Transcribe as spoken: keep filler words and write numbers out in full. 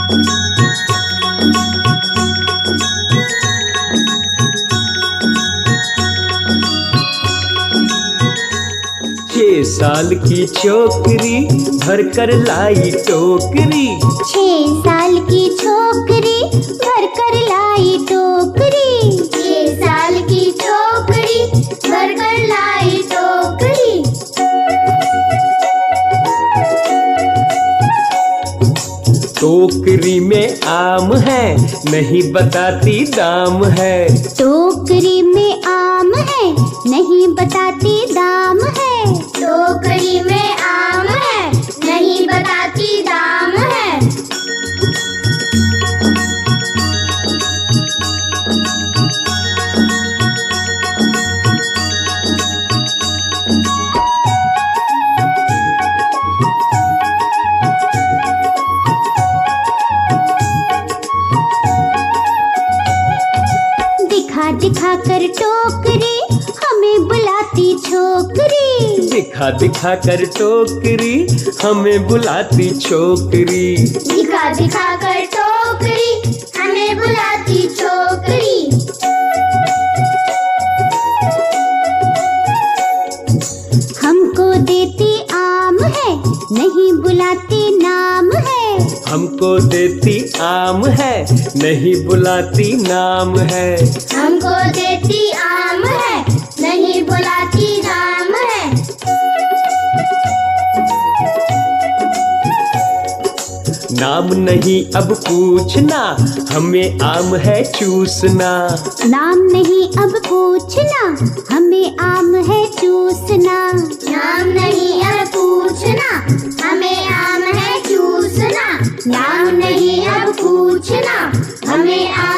छह साल की छोकरी भर कर लाई टोकरी। छह साल की छोकरी भर कर लाई टोकरी। छह साल की छोकरी भर कर लाई टोकरी। टोकरी में आम है नहीं बताती दाम है। टोकरी में आम है नहीं बताती दाम है। टोकरी में आम है नहीं बताती दाम है। दिखा दिखा कर टोकरी हमें बुलाती छोकरी। दिखा दिखा कर टोकरी हमें बुलाती छोकरी। दिखा दिखा कर टोकरी हमें बुलाती छोकरी। हमको देती आम है नहीं बुलाती नाम है। हमको देती आम है नहीं बुलाती नाम है। हमको देती आम है नहीं बुलाती नाम है। नाम नहीं अब पूछना हमें आम है चूसना। नाम नहीं अब पूछना हमें आम है चूसना। नाम नहीं अब पूछना हमें आम है चूसना। नाम नहीं अब पूछना हमें आम